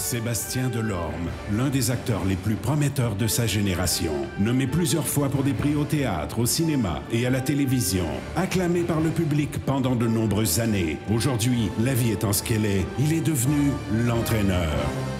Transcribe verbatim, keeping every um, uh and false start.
Sébastien Delorme, l'un des acteurs les plus prometteurs de sa génération. Nommé plusieurs fois pour des prix au théâtre, au cinéma et à la télévision. Acclamé par le public pendant de nombreuses années. Aujourd'hui, la vie étant ce qu'elle est, il est devenu l'entraîneur.